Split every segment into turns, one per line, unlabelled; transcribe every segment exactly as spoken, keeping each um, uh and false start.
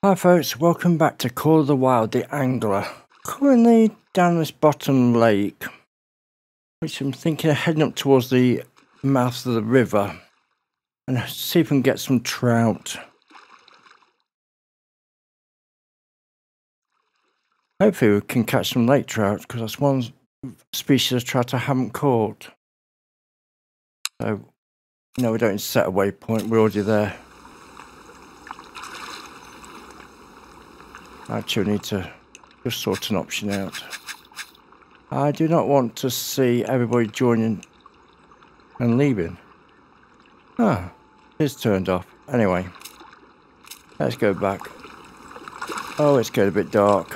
Hi folks, welcome back to Call of the Wild, the Angler. Currently down this bottom lake, which I'm thinking of heading up towards the mouth of the river and see if we can get some trout. Hopefully we can catch some lake trout, because that's one species of trout I haven't caught. So, no, we don't set a waypoint, we're already there. Actually, we need to just sort an option out. I do not want to see everybody joining and leaving. Ah, it's turned off. Anyway, let's go back. Oh, it's getting a bit dark.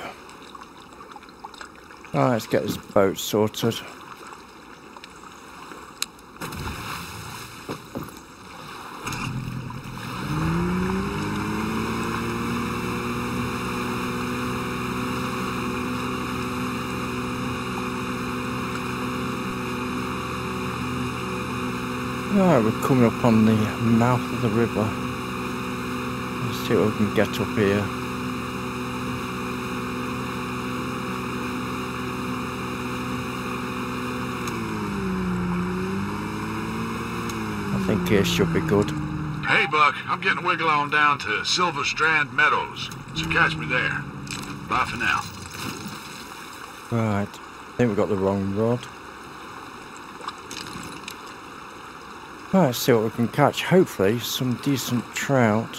Right, let's get this boat sorted. Alright, we're coming up on the mouth of the river. Let's see what we can get up here. I think here should be good.
Hey Buck, I'm getting wiggle on down to Silver Strand Meadows, so catch me there. Bye for now.
Right, I think we got the wrong rod. Right, let's see what we can catch. Hopefully some decent trout.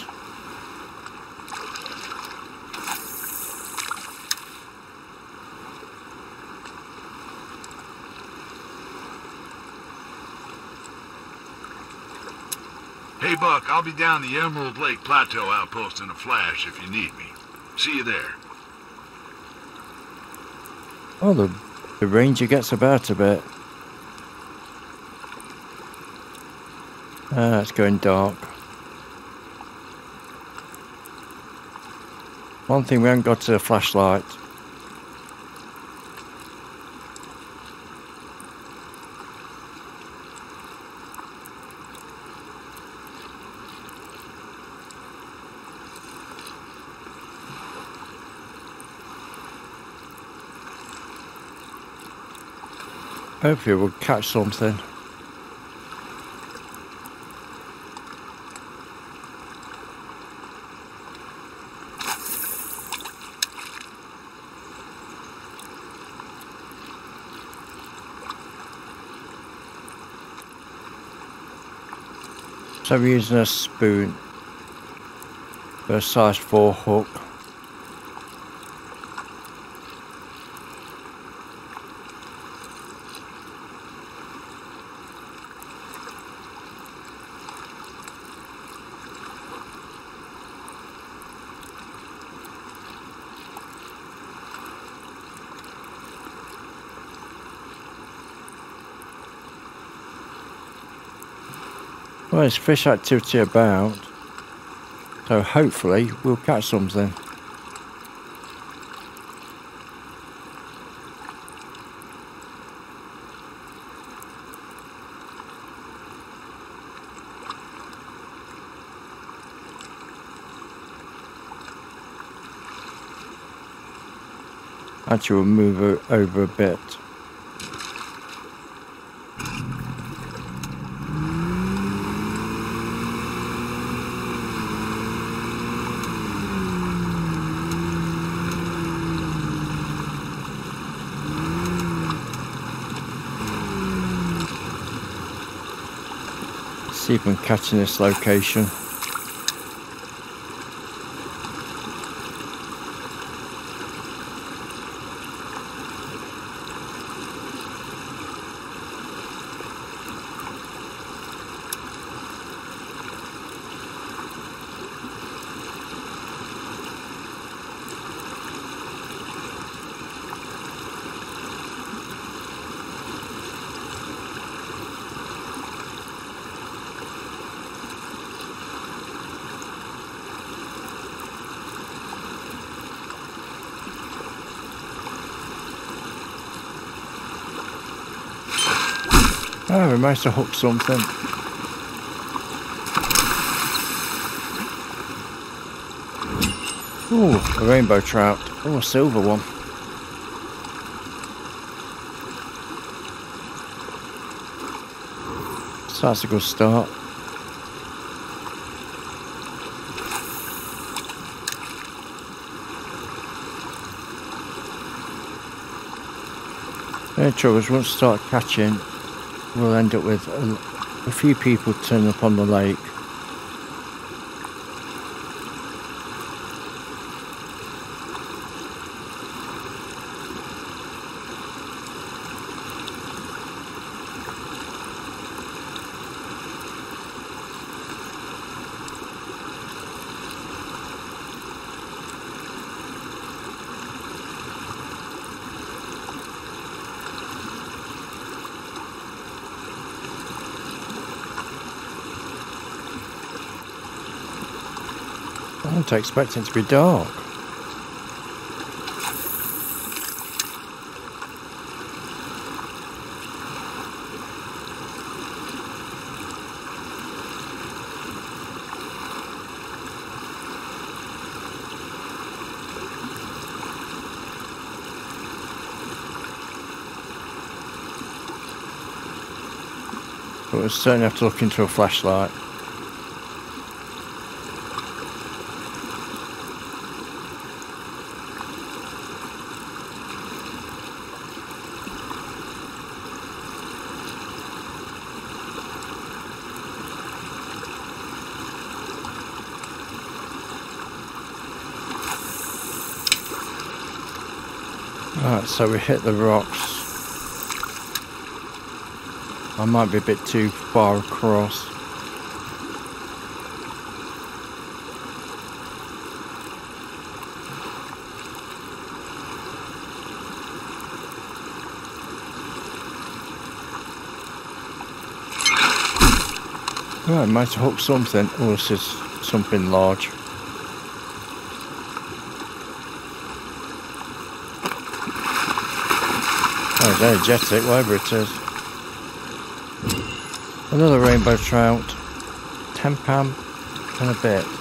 Hey Buck, I'll be down the Emerald Lake Plateau outpost in a flash if you need me. See you there.
Oh, the, the ranger gets about a bit. Ah, it's going dark. One thing, we haven't got a flashlight. Hopefully we'll catch something. So we're using a spoon for a size four hook. Well, there's fish activity about, so hopefully we'll catch something. Actually, we'll move over a bit. See if I'm catching this location. Oh, we managed to hook something. Ooh, a rainbow trout. Oh, a silver one. So that's a good start. The trouble is, once we start catching, we'll end up with a, a few people turning up on the lake. I don't expect it to be dark. But we'll certainly have to look into a flashlight. Right, so we hit the rocks. I might be a bit too far across. Right, might have hooked something. Oh, this is something large. Oh, it's energetic, whatever it is. Another rainbow trout. ten pound and a bit.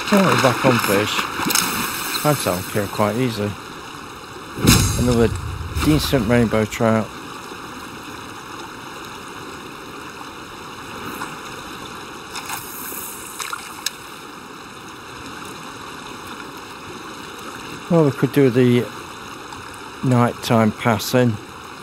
Now we're back on fish. I'd say I'll kill quite easily. Another decent rainbow trout. Well, we could do the nighttime passing.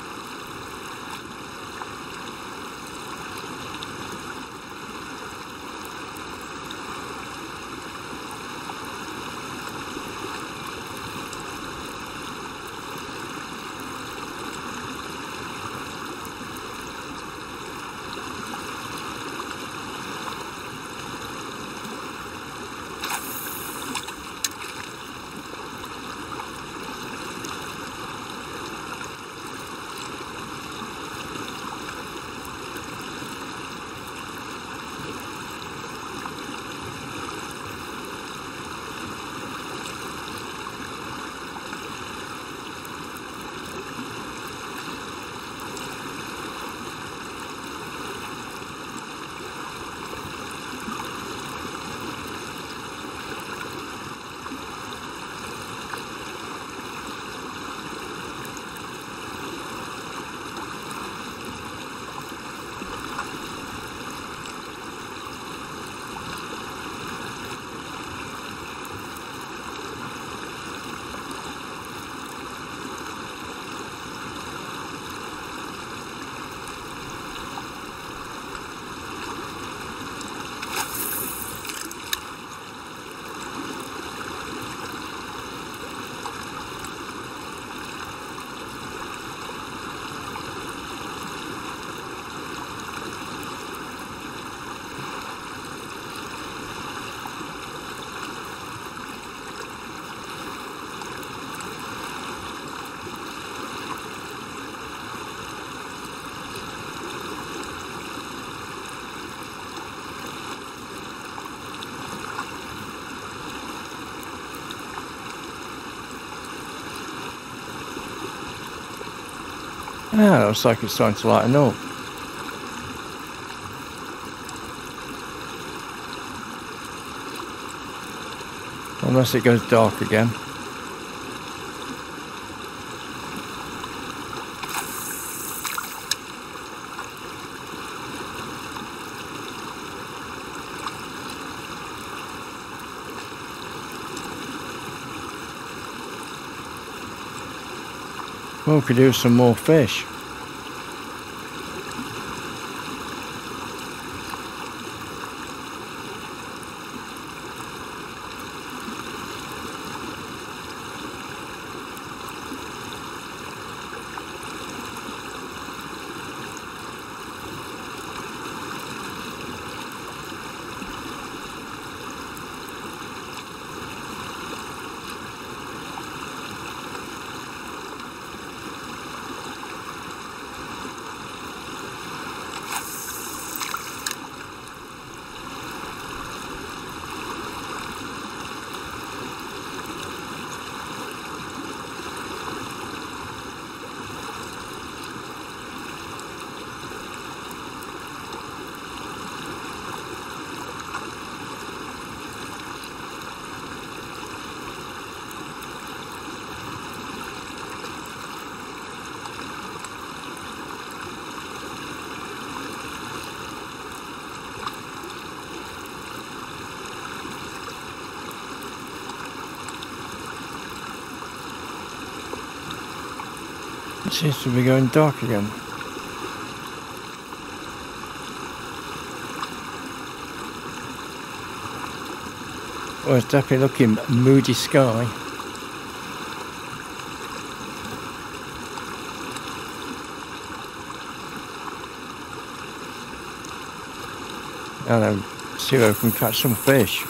Ah, looks like it's starting to lighten up. Unless it goes dark again. Well, we could do some more fish. It seems to be going dark again. Well, it's definitely looking moody sky. And I'll see if I can catch some fish.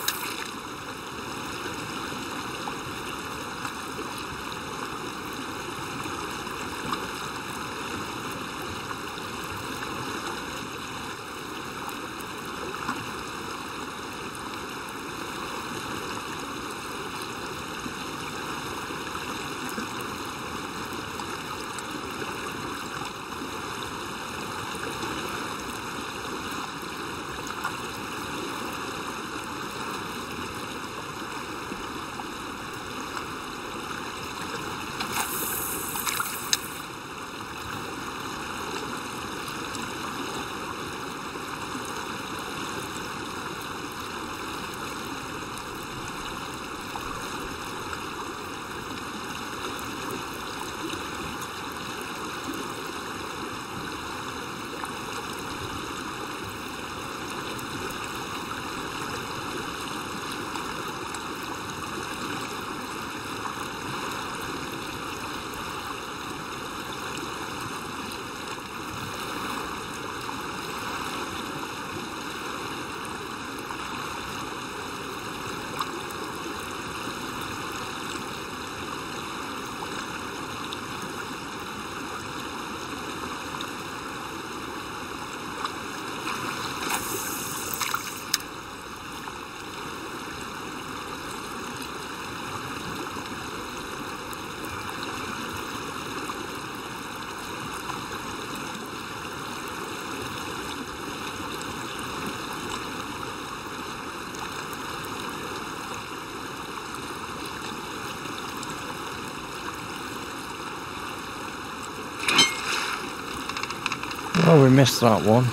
Oh, we missed that one.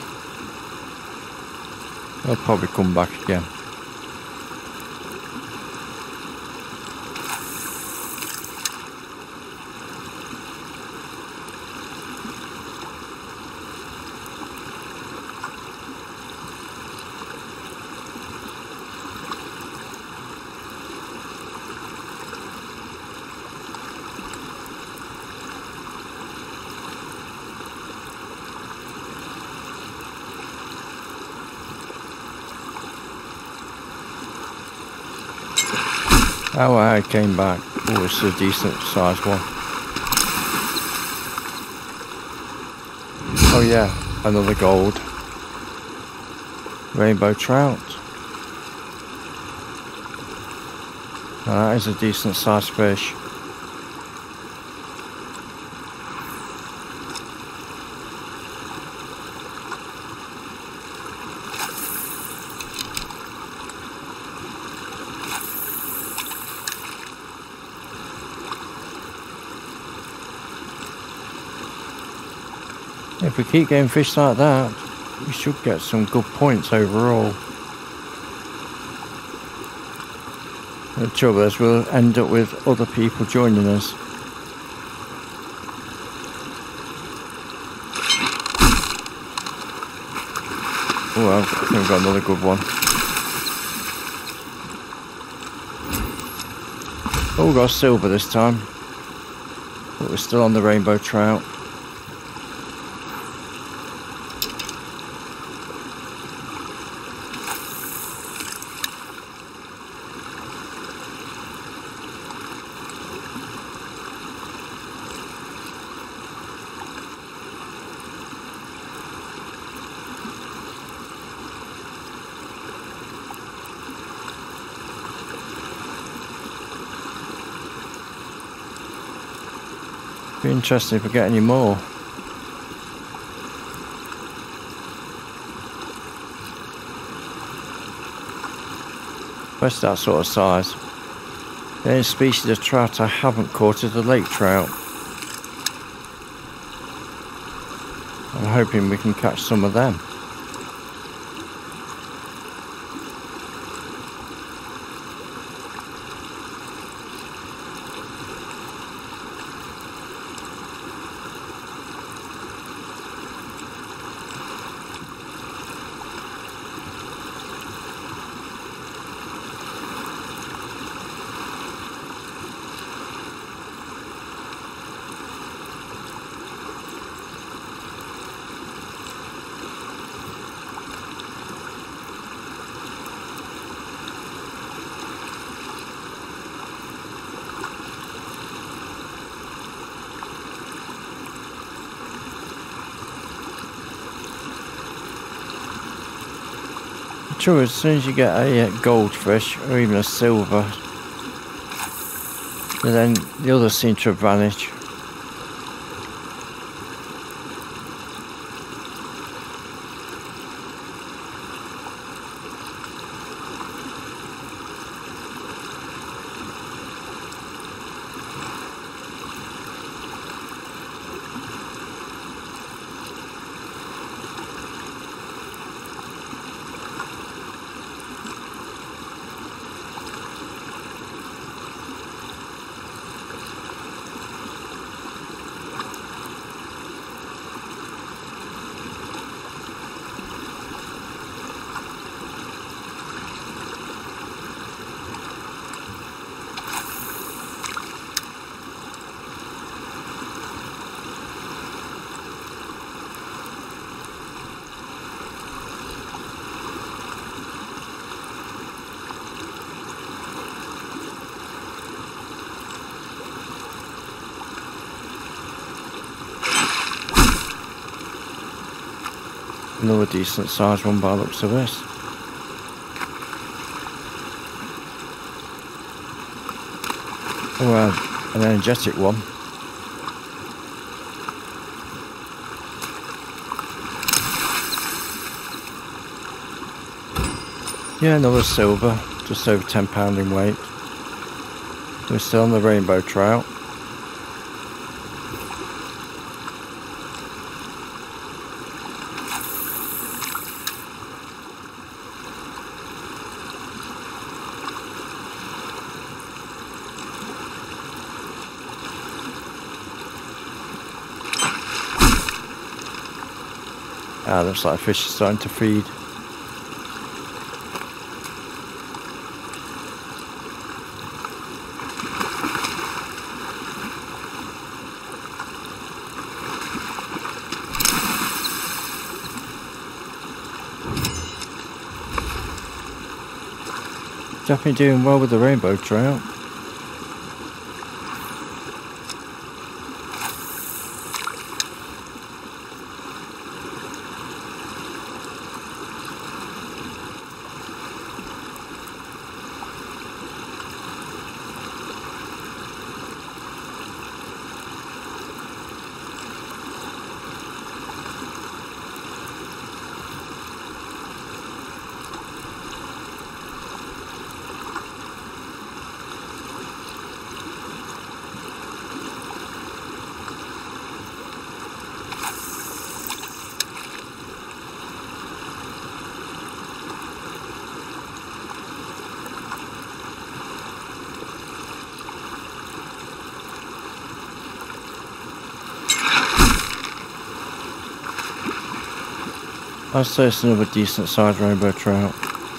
They'll probably come back again. Oh, I came back. Oh, it's a decent sized one. Oh yeah, another gold. Rainbow trout. Now, that is a decent sized fish. If we keep getting fish like that, we should get some good points overall. The trouble is we'll end up with other people joining us. Oh, I think we've got another good one. Oh, we got silver this time. But we're still on the rainbow trout. Be interesting if we get any more. Especially that sort of size. The only species of trout I haven't caught is the lake trout. I'm hoping we can catch some of them. True, as soon as you get a uh, goldfish or even a silver, then the others seem to have vanished. Another decent sized one by the looks of this. Oh, uh, an energetic one. Yeah, another silver, just over ten pounds in weight. We're still on the rainbow trout. Ah, looks like a fish is starting to feed. Definitely doing well with the rainbow trout. I'd say it's another decent sized rainbow trout.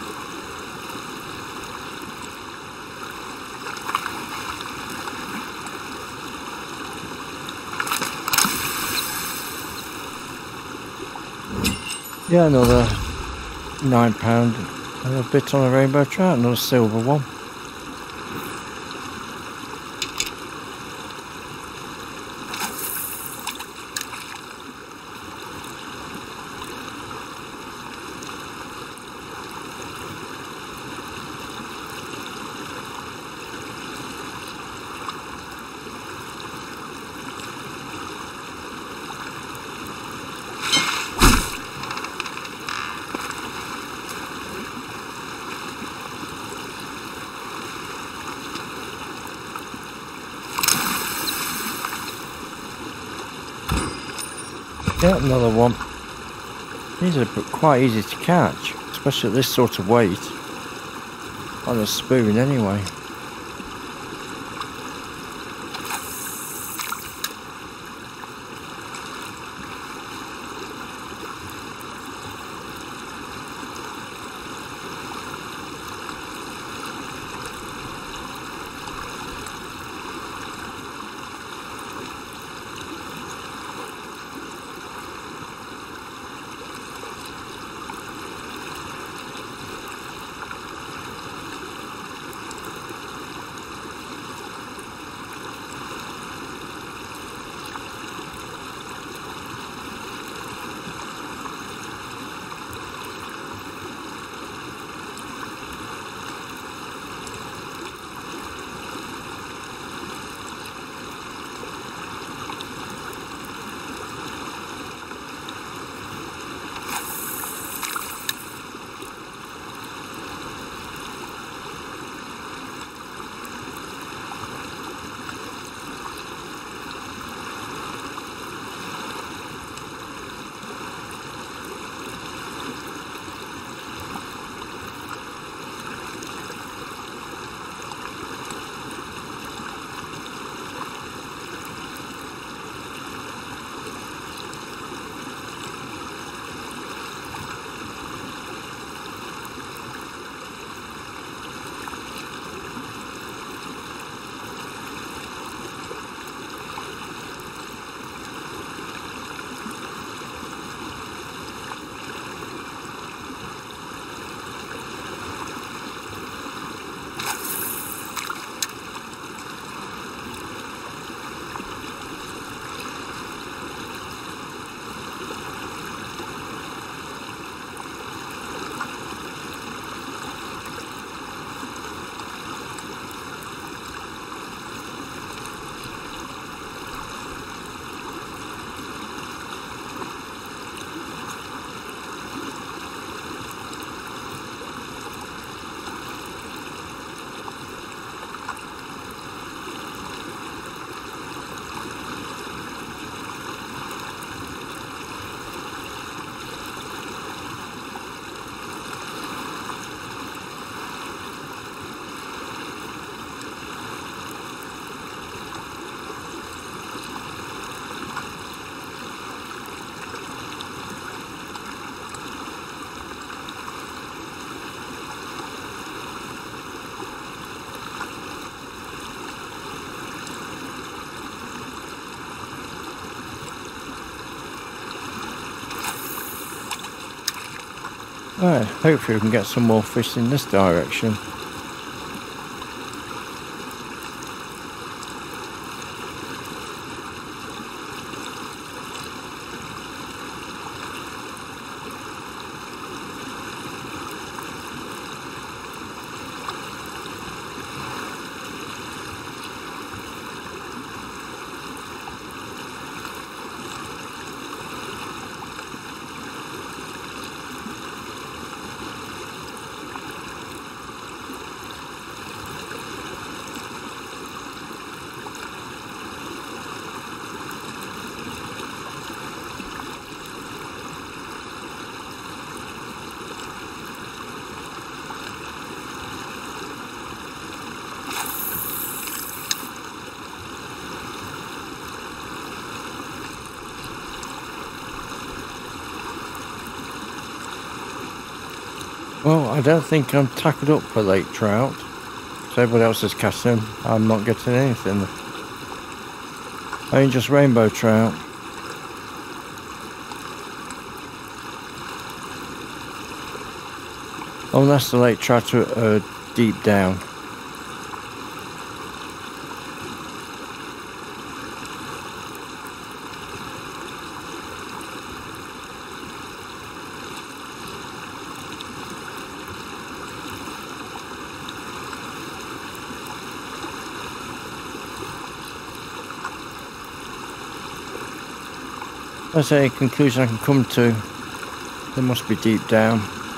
Yeah, another nine pound and a bit on a rainbow trout, another silver one. Yeah, another one. These are quite easy to catch, especially at this sort of weight. On a spoon anyway. Alright, hopefully we can get some more fish in this direction. Well, I don't think I'm tackled up for lake trout. So everybody else is catching them. I'm not getting anything. Only just rainbow trout. Unless the lake trout are uh, deep down. That's a conclusion I can come to. They must be deep down.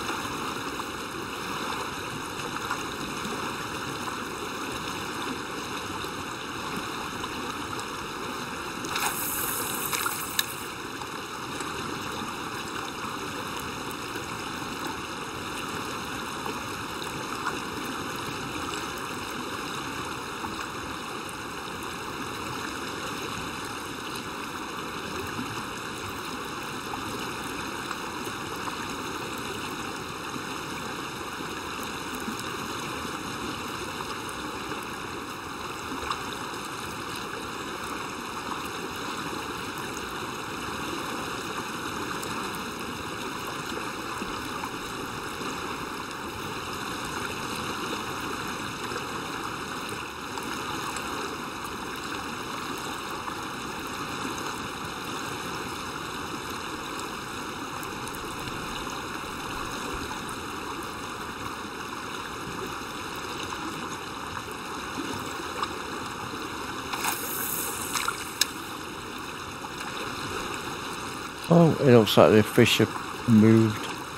Oh, it looks like the fish have moved.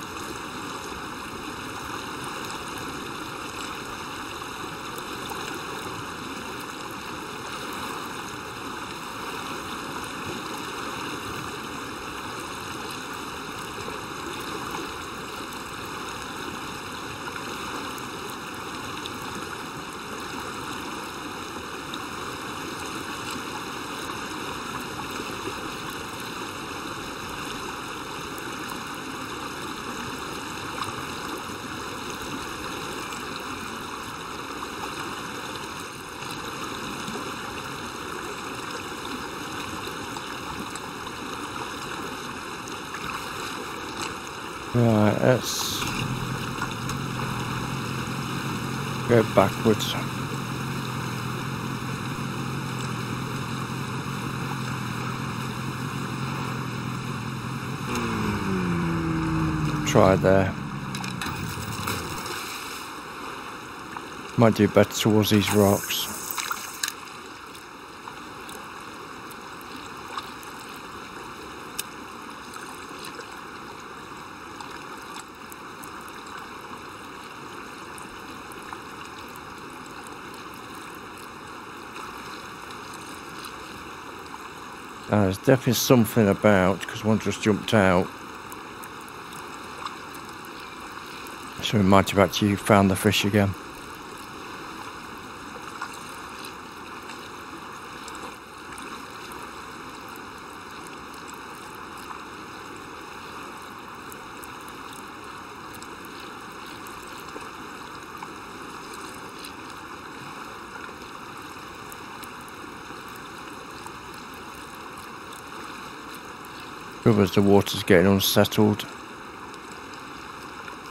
Right, let's go backwards. Try there. Might do better towards these rocks. Uh, there's definitely something about, because one just jumped out. So we might have actually found the fish again. As the water's getting unsettled.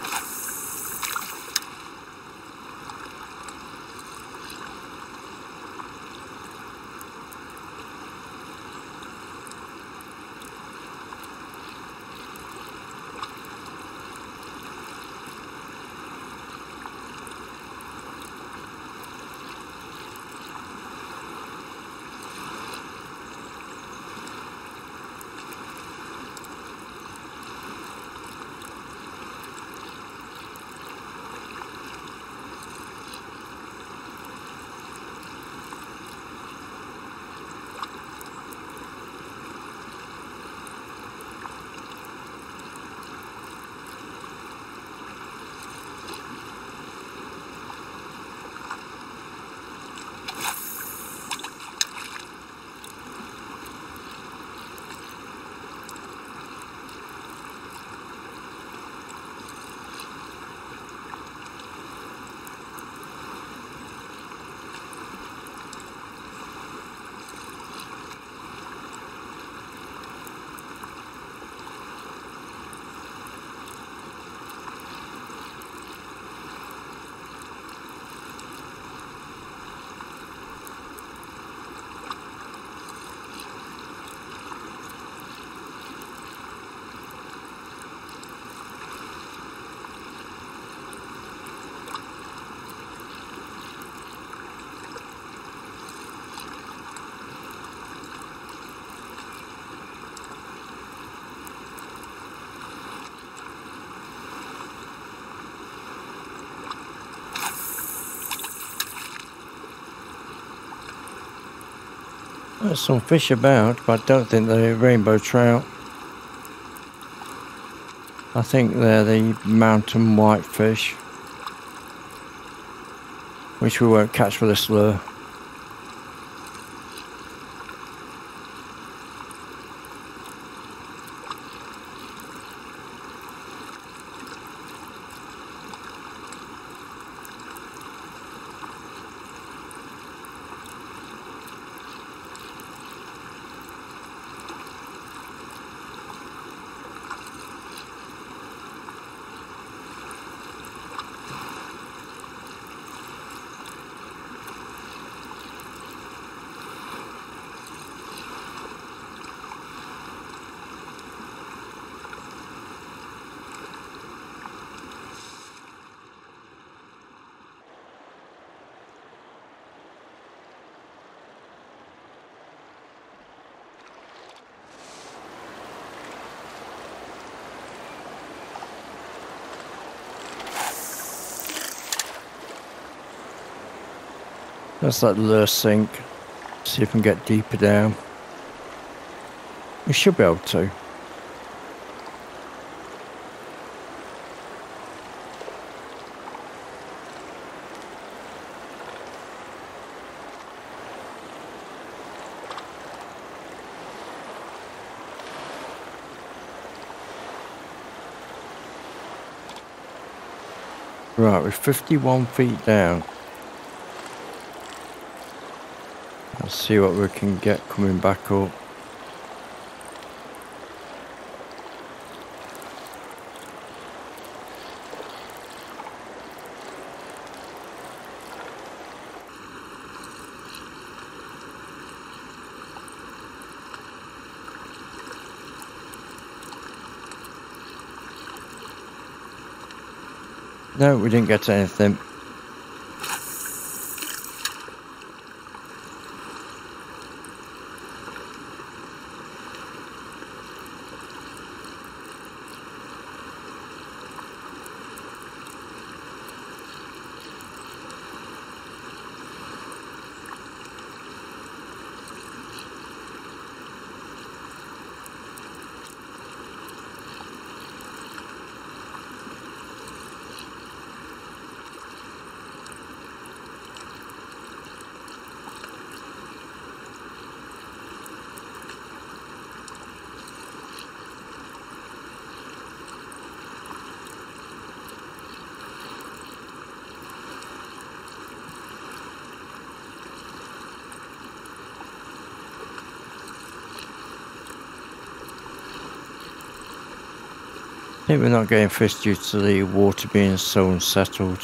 There's some fish about, but I don't think they're rainbow trout. I think they're the mountain whitefish, which we won't catch with this lure. Let's let the lure sink, see if we can get deeper down. We should be able to. Right, we're fifty-one feet down. Let's see what we can get coming back up. No, we didn't get anything. I think we're not getting fish due to the water being so unsettled.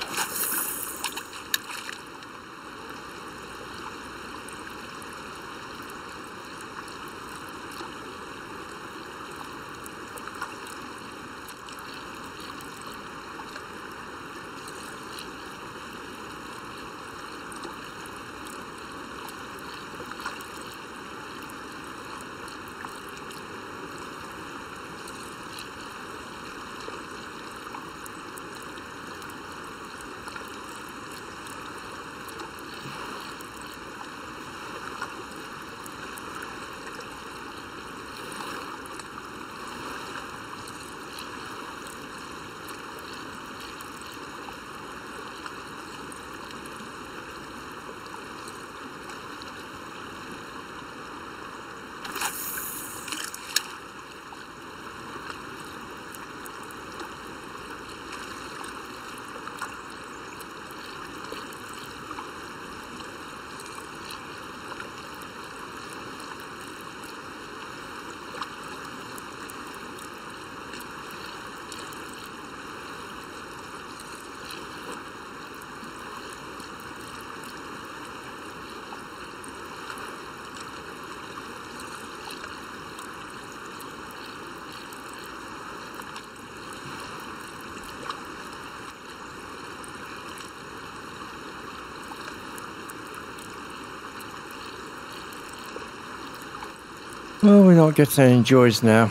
Well, we're not getting any joys now.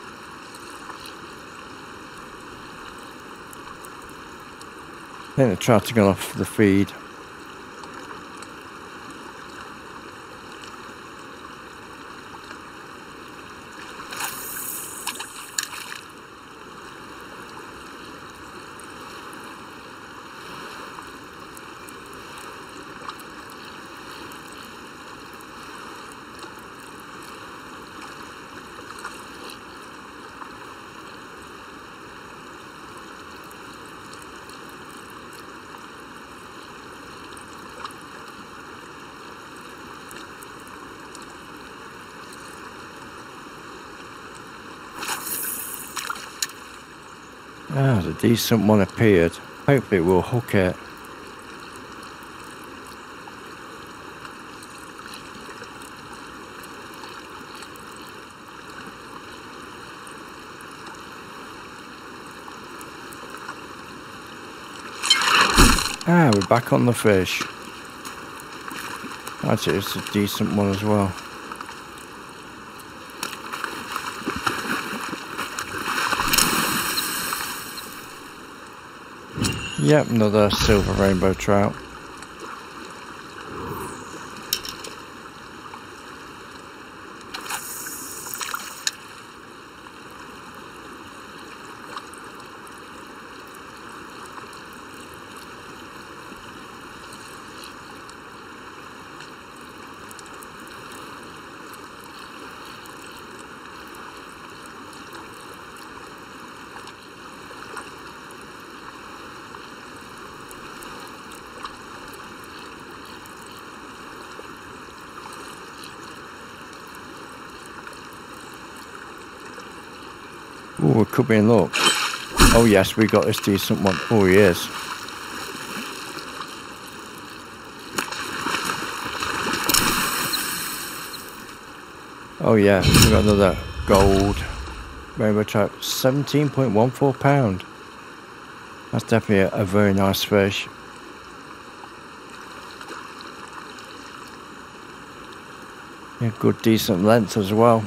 I think the trout are going off the feed. Ah, the decent one appeared. Hopefully we'll hook it. Ah, we're back on the fish. Actually, it's a decent one as well. Yep, another silver rainbow trout. Oh, it could be in luck. Oh yes, we got this decent one. Oh, he is. Oh yeah, we got another gold rainbow trout. seventeen point one four pound. That's definitely a, a very nice fish. Yeah, good decent length as well.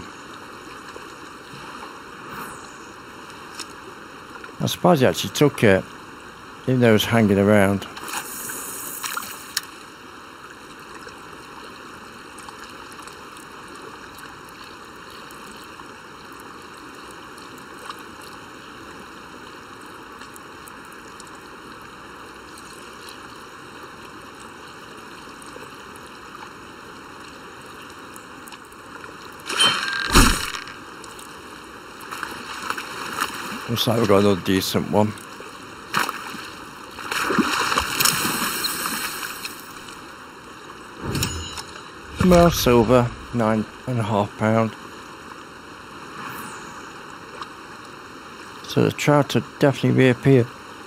I'm surprised he actually took it, even though it was hanging around. Looks like we've got another decent one. Well, silver, nine and a half pound. So the trout had definitely reappeared.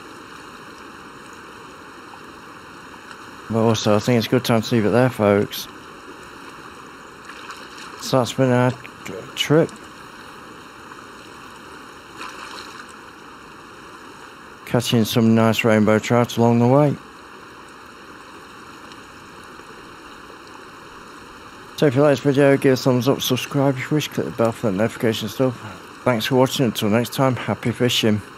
But also, I think it's a good time to leave it there, folks. So that's been our trip. Catching some nice rainbow trout along the way. So if you like this video, give it a thumbs up, subscribe if you wish, click the bell for that notification stuff. Thanks for watching, until next time, happy fishing.